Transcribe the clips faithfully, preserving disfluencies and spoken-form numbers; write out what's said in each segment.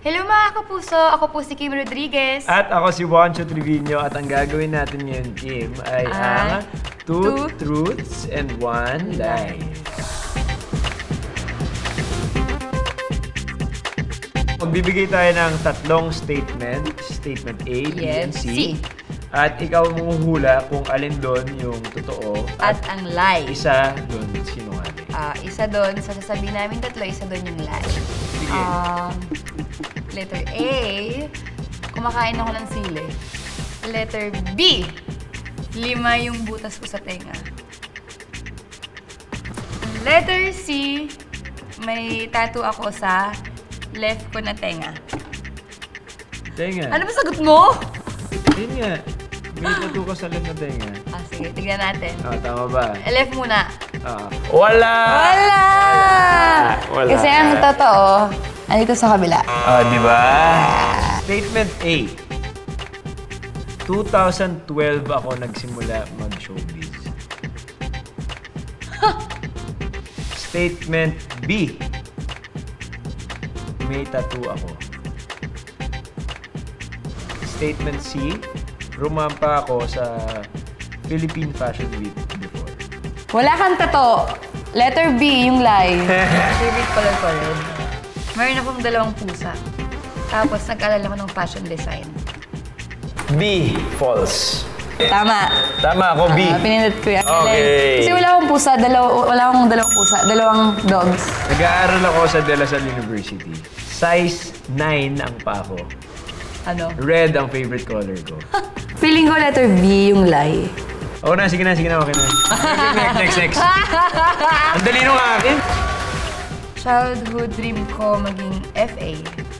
Hello mga kapuso! Ako po si Kim Rodriguez. At ako si Juancho Trevino. At ang gagawin natin ngayon, Kim, ay Ah, ang Two, two Truths and One Lie. Magbibigay tayo ng tatlong statement. Statement A, B, and Yes, C. C. At ikaw manghuhula kung alin doon yung totoo. At ang lie. Isa doon sinungaling. Ah, isa doon, sa sasabihin namin tatlo, isa doon yung lie. Sige. Um, letter A, kumakain ako ng sili. Letter B, lima yung butas ko sa tenga. Letter C, may tattoo ako sa left ko na tenga. Tenga. Ano ba sagot mo? Yun nga. May tattoo ka sa left na tenga. Ah, sige, tignan natin. Ah, tama ba? Left muna. Ah. Wala! Wala! Wala. Kasi ang totoo, andito sa kabila. Ah, di ba? Statement A. twenty twelve ako nagsimula mag-showbiz. Statement B. May tattoo ako. Statement C. Rumampa ako sa Philippine Fashion Week before. Wala kang tato. Letter B, yung lie. Favorite color ko red. Meron akong dalawang pusa. Tapos nag-alala ko ng fashion design. B. False. Tama. Tama ako, B. Ah, pinindot ko yan. Okay. Kasi wala akong pusa, dalaw wala akong dalawang pusa, dalawang dogs. Nag-aaral ako sa De La Salle University. Size nine ang pa ako. Ano? Red ang favorite color ko. Feeling ko letter B, yung lie. Oo na, sige na, sige na, okay na. Next, next, next. Ang dali nung akin. Childhood dream ko maging F A.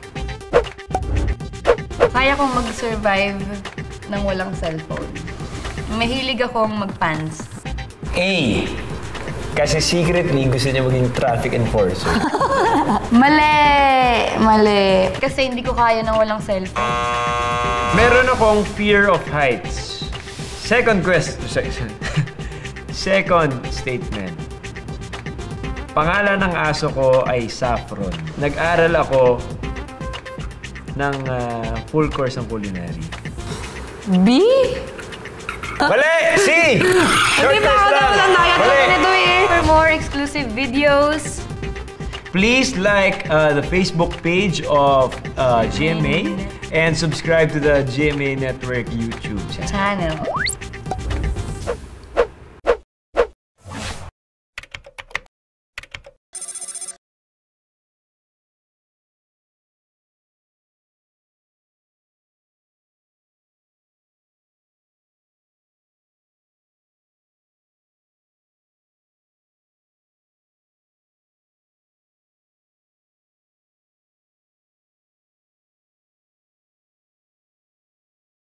Kaya kong mag-survive ng walang cellphone. Mahilig akong mag-pants. A. Kasi secretly gusto niya maging traffic enforcer. Mali! Mali. Kasi hindi ko kaya ng walang cellphone. Meron akong fear of heights. Second question. Second statement. Pangalan ng aso ko ay Saffron. Nag-aral ako ng uh, full course ng culinary. B? Mali! C! Short Hindi pa test ako lang! naman ang Mali! nito eh. For more exclusive videos, Please like uh, the Facebook page of uh, G M A and subscribe to the G M A Network YouTube channel. channel.